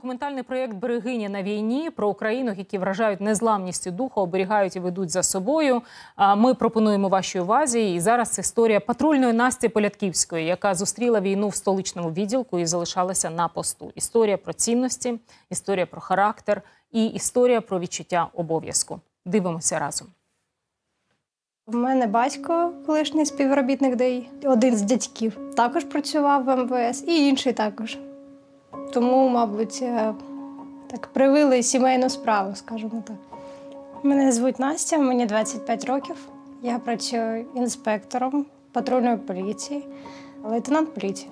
документальний проєкт «Берегиня на війні» про українок, які вражають незламністю духа, оберігають і ведуть за собою. Ми пропонуємо вашій увазі. І зараз історія патрульної Насті Полятківської, яка зустріла війну в столичному відділку і залишалася на посту. Історія про цінності, історія про характер і історія про відчуття обов'язку. Дивимося разом. У мене батько, колишній співробітник ДАІ, один з дядьків, також працював в МВС, і інший також. Тому, мабуть, так привили сімейну справу, скажімо так. Мене звуть Настя, мені 25 років. Я працюю інспектором патрульної поліції, лейтенант поліції.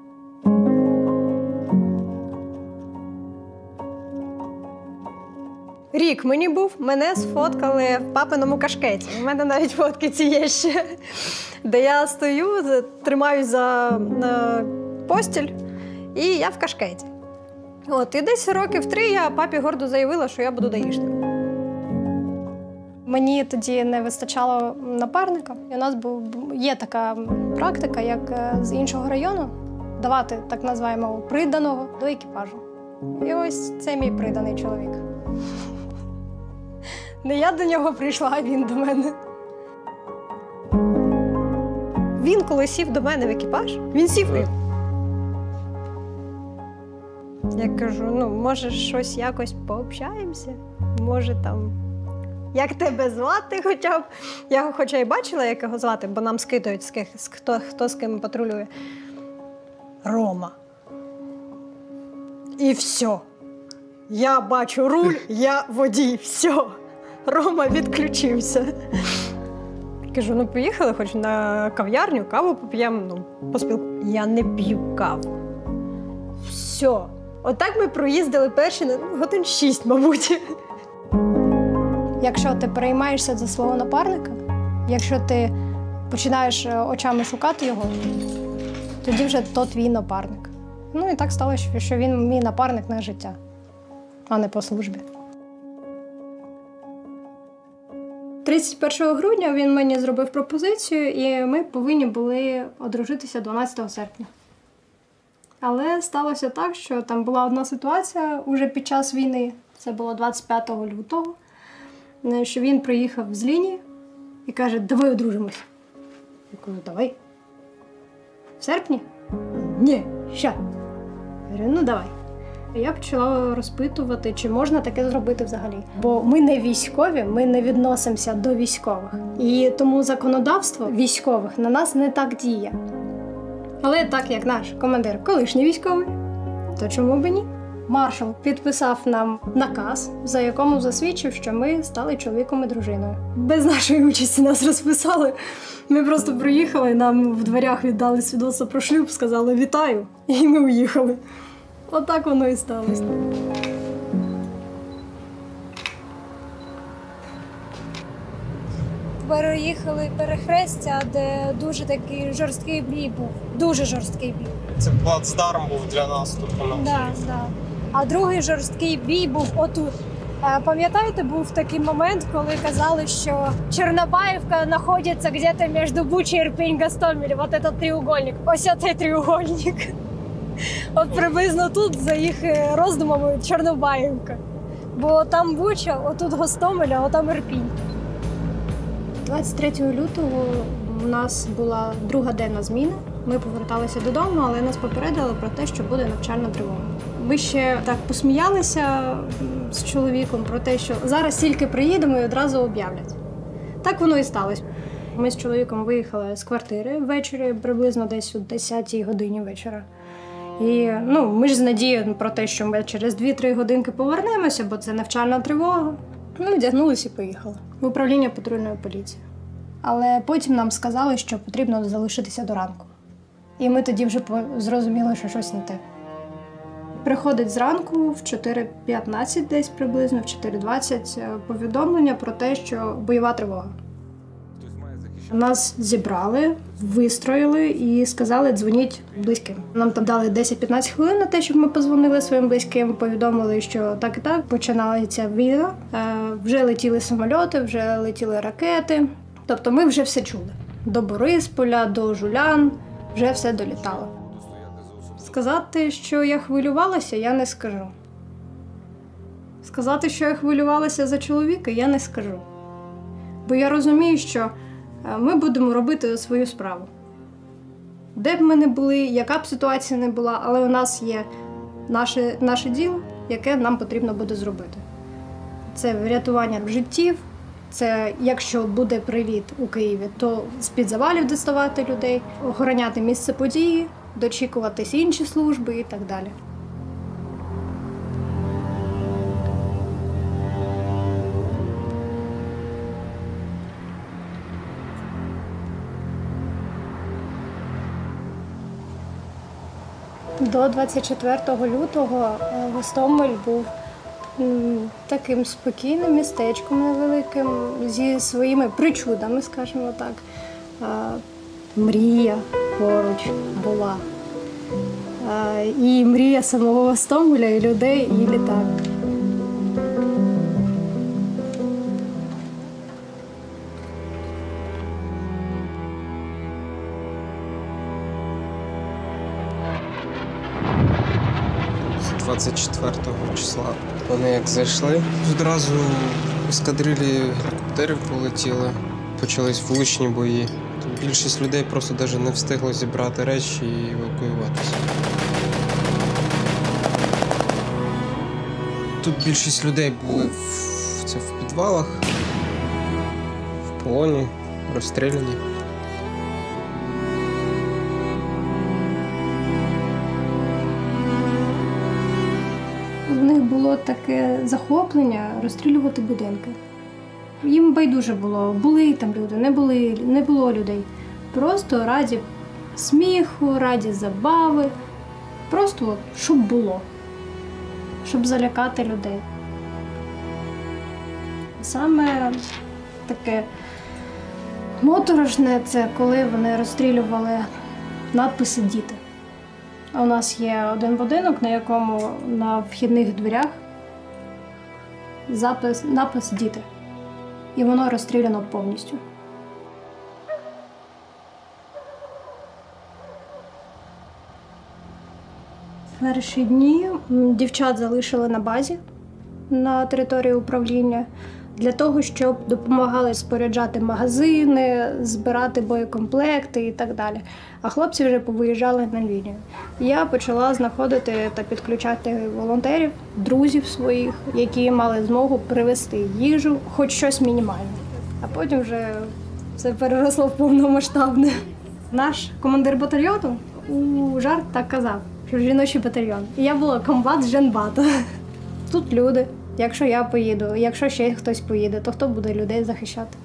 Рік мені був, мене сфоткали в папиному кашкеті. У мене навіть фотки ці є ще, де я стою, тримаюсь за постіль, і я в кашкеті. І десь років 3 я папі гордо заявила, що я буду даїшником. Мені тоді не вистачало напарника. І у нас є така практика, як з іншого району, давати так називаємо приданого до екіпажу. І ось це мій приданий чоловік. Не я до нього прийшла, а він до мене. Він, коли сів до мене в екіпаж, він сів і... Я кажу, може, щось якось пообщаємося? Може, там, як тебе звати хоча б? Я хоча й бачила, як його звати, бо нам скидують, хто з ким патрулює. Рома. І все. Я бачу руль, я водій, все. Рома відключився. Кажу, поїхали хоч на кав'ярню, каву поп'ємо, поспілкуємося. Я не п'ю каву. Все. Отак ми проїздили перші годин 6, мабуть. Якщо ти переймаєшся за свого напарника, якщо ти починаєш очами шукати його, тоді вже то твій напарник. І так сталося, що він мій напарник на життя, а не по службі. 31 грудня він мені зробив пропозицію, і ми повинні були одружитися 12 серпня. Але сталося так, що там була одна ситуація уже під час війни, це було 25 лютого, що він приїхав з лінії і каже, давай одружимось. Я кажу, давай. В серпні? Ні, ща. Я говорю, давай. Я почала розпитувати, чи можна таке зробити взагалі. Бо ми не військові, ми не відносимося до військових. І тому законодавство військових на нас не так діє. Але так як наш командир колишній військовий, то чому б ні? Маршал підписав нам наказ, за якому засвідчив, що ми стали чоловіком і дружиною. Без нашої участі нас розписали. Ми просто приїхали, нам в дверях віддали свідоцтво про шлюб, сказали «вітаю» і ми уїхали. Отак воно і сталося. Переїхали перехрестя, де дуже такий жорсткий бій був. Дуже жорсткий бій. Це плацдарм був для наступу. Так. А другий жорсткий бій був отут. Пам'ятаєте, був такий момент, коли казали, що Чорнобаївка знаходиться десь між Бучею, Ірпінь, Гостомель. Ось цей треугольник. Ось цей треугольник. От приблизно тут, за їх роздумами, Чорнобаївка. Бо там Буча, отут Гостомель, а отам Ірпінь. 23 лютого у нас була друга денна зміна. Ми поверталися додому, але нас попередили про те, що буде навчальна тривога. Ми ще так посміялися з чоловіком про те, що зараз тільки приїдемо і одразу об'являть. Так воно і сталося. Ми з чоловіком виїхали з квартири ввечері, приблизно десь о 10-й годині вечора. І ми ж з надією про те, що ми через 2-3 годинки повернемося, бо це навчальна тривога. Вдягнулися і поїхали в управління патрульної поліції. Але потім нам сказали, що потрібно залишитися до ранку. І ми тоді вже зрозуміли, що щось не те. Приходить зранку в 4:15 десь приблизно, в 4:20 повідомлення про те, що бойова тривога. Нас зібрали, вистроїли і сказали, дзвоніть близьким. Нам там дали 10-15 хвилин на те, щоб ми подзвонили своїм близьким, повідомили, що так і так, починалася війна, вже летіли самольоти, вже летіли ракети. Тобто ми вже все чули. До Борисполя, до Жулян, вже все долітало. Сказати, що я хвилювалася, я не скажу. Сказати, що я хвилювалася за чоловіка, я не скажу. Бо я розумію, що ми будемо робити свою справу. Де б ми не були, яка б ситуація не була, але у нас є наше діло, яке нам потрібно буде зробити. Це врятування життів, це якщо буде приліт у Києві, то з-під завалів діставати людей, охороняти місце події, дочікуватись інші служби і так далі. До 24 лютого Гостомель був таким спокійним містечком невеликим, зі своїми причудами, скажімо так. Мрія поруч була. І мрія самого Гостомеля, і людей, і літак. З 24 числа вони як зайшли, одразу ескадрилі гелікоптерів полетіли, почались вуличні бої. Тут більшість людей просто навіть не встигло зібрати речі і евакуюватися. Тут більшість людей були в підвалах, в полоні, розстріляні. В них було таке захоплення розстрілювати будинки. Їм байдуже було, були там люди, не було людей. Просто раді сміху, раді забави. Просто щоб було, щоб залякати людей. Саме таке моторошне – це коли вони розстрілювали надписи «Діти». У нас є один будинок, на якому на вхідних дверях напис «Діти». І воно розстріляно повністю. Перші дні дівчат залишили на базі на території управління для того, щоб допомагали споряджати магазини, збирати боєкомплекти і так далі. А хлопці вже повиїжджали на лінію. Я почала знаходити та підключати волонтерів, друзів своїх, які мали змогу привезти їжу, хоч щось мінімальне. А потім вже все переросло в повномасштабне. Наш командир батальйону у жарт так казав, що жіночий батальйон. І я була комбат з Женбата. Тут люди. Якщо я поїду, якщо ще хтось поїде, то хто буде людей захищати?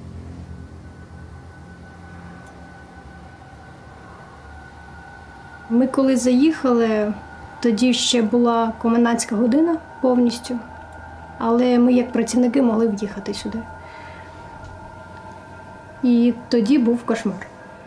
Ми коли заїхали, тоді ще була комендантська година повністю, але ми як працівники могли в'їхати сюди. І тоді був кошмар.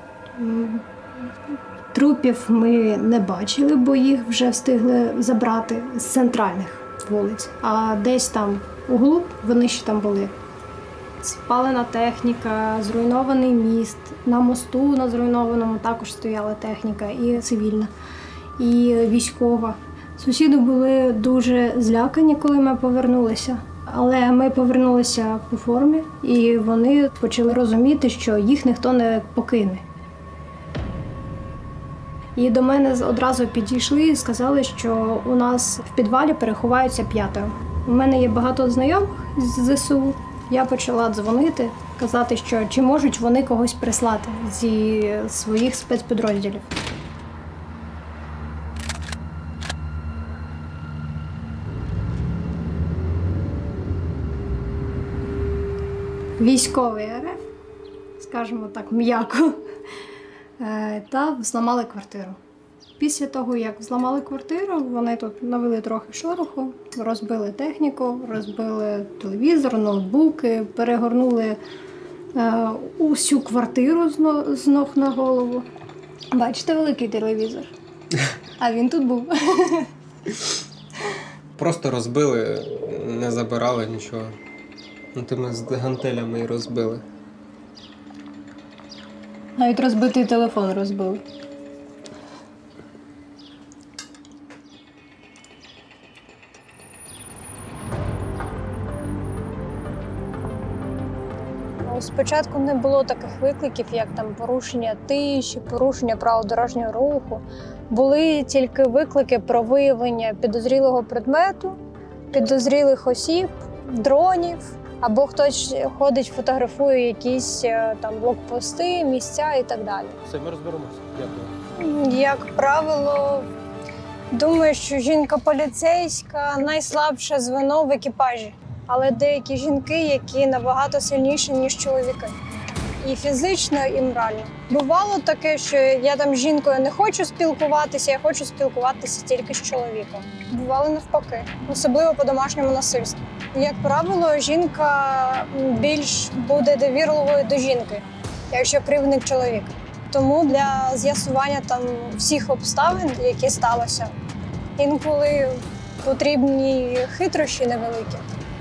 Трупів ми не бачили, бо їх вже встигли забрати з центральних вулиць. А десь там углу вони ще там були. Спалена техніка, зруйнований міст. На мосту на зруйнованому також стояла техніка і цивільна, і військова. Сусіди були дуже злякані, коли ми повернулися. Але ми повернулися по формі, і вони почали розуміти, що їх ніхто не покине. І до мене одразу підійшли і сказали, що у нас в підвалі переховаються 5. У мене є багато знайомих з ЗСУ. Я почала дзвонити, казати, що чи можуть вони когось прислати зі своїх спецпідрозділів. Військовий РФ, скажімо так, м'яко, та зламали квартиру. Після того, як зламали квартиру, вони тут навели трохи шороху, розбили техніку, розбили телевізор, ноутбуки, перегорнули усю квартиру з ног на голову. Бачите великий телевізор? А він тут був. Просто розбили, не забирали нічого. Тими з гантелями і розбили. Навіть розбитий телефон розбили. Спочатку не було таких викликів, як там порушення тиші, порушення правил дорожнього руху. Були тільки виклики про виявлення підозрілого предмету, підозрілих осіб, дронів, або хтось ходить, фотографує якісь там блокпости, місця і так далі. Все, ми розберемося. Дякую. Як правило, думаю, що жінка-поліцейська найслабше звено в екіпажі. Але деякі жінки, які набагато сильніші, ніж чоловіки. І фізично, і морально. Бувало таке, що я там з жінкою не хочу спілкуватися, я хочу спілкуватися тільки з чоловіком. Бувало навпаки, особливо по домашньому насильству. Як правило, жінка більш буде довірливою до жінки, якщо кривдник чоловік. Тому для з'ясування там всіх обставин, які сталося, інколи потрібні хитрощі невеликі.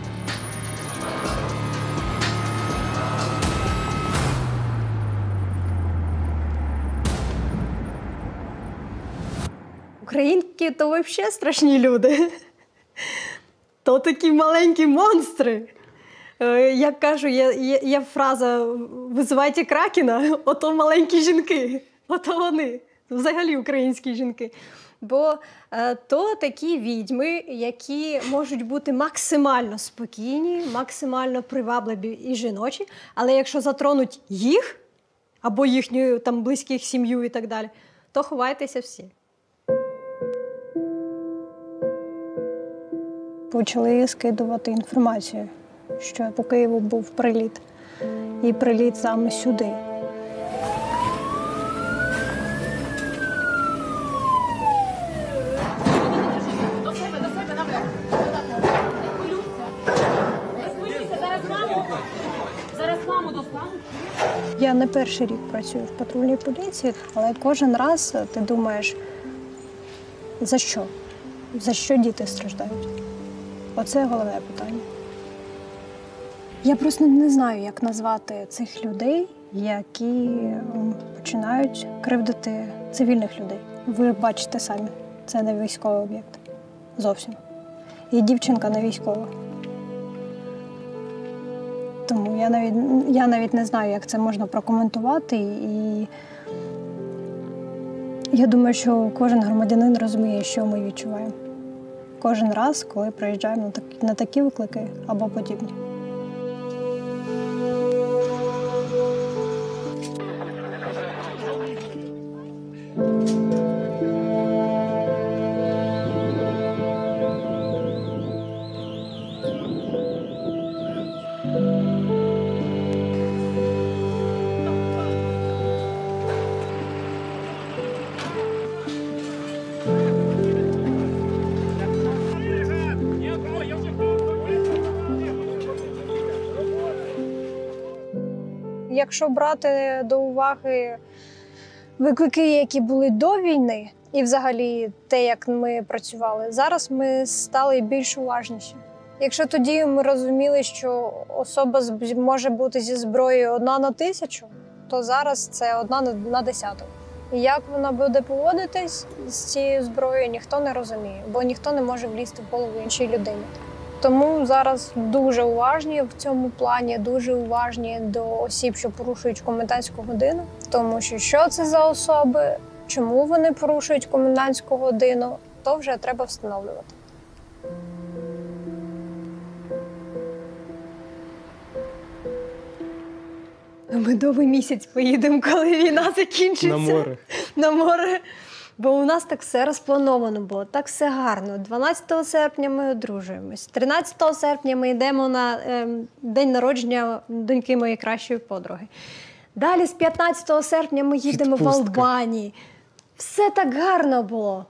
Українки то взагалі страшні люди. То такі маленькі монстри. Як кажу, є фраза «визивайте кракена», ото маленькі жінки, ото вони, взагалі українські жінки. Бо то такі відьми, які можуть бути максимально спокійні, максимально привабливі і жіночі, але якщо затронуть їх, або їхню там близьких сім'ю і так далі, то ховайтеся всі. Почали скидувати інформацію, що по Києву був приліт. І приліт саме сюди. Я не перший рік працюю в патрульній поліції, але кожен раз ти думаєш, за що? За що діти страждають? Оце головне питання. Я просто не знаю, як назвати цих людей, які починають кривдити цивільних людей. Ви бачите самі, це не військовий об'єкт. Зовсім. І дівчинка не військова. Тому я навіть не знаю, як це можна прокоментувати. І я думаю, що кожен громадянин розуміє, що ми відчуваємо. Кожен раз, коли приїжджаємо на такі виклики або подібні. Якщо брати до уваги виклики, які були до війни, і взагалі те, як ми працювали, зараз ми стали більш уважніші. Якщо тоді ми розуміли, що особа може бути зі зброєю 1 на 1000, то зараз це 1 на 10. І як вона буде поводитись з цією зброєю, ніхто не розуміє, бо ніхто не може влізти в голову іншій людині. Тому зараз дуже уважні в цьому плані, дуже уважні до осіб, що порушують комендантську годину. Тому що це за особи, чому вони порушують комендантську годину, то вже треба встановлювати. На медовий місяць поїдемо, коли війна закінчиться. На море. На море. Бо у нас так все розплановано було, так все гарно. 12 серпня ми одружуємось. 13 серпня ми йдемо на день народження доньки моєї кращої подруги. Далі з 15 серпня ми їдемо в Албанію. Все так гарно було.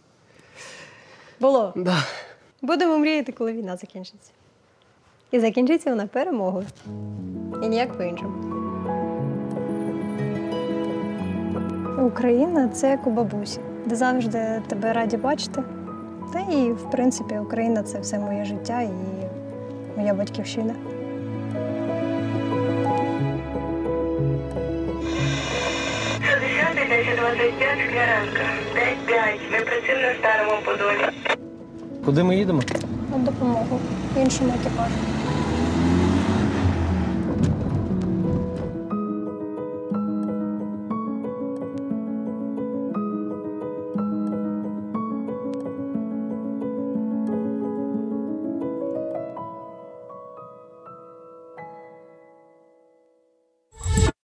Було. Да. Будемо мріяти, коли війна закінчиться. І закінчиться вона перемогою. І ніяк по-іншому. Україна – це як у бабусі, де завжди тебе раді бачити. Та і, в принципі, Україна – це все моє життя і моя батьківщина. Шкляранка. 5-5. Ми працюємо на Старому Подолі. Куди ми їдемо? На допомогу іншому екіпажу.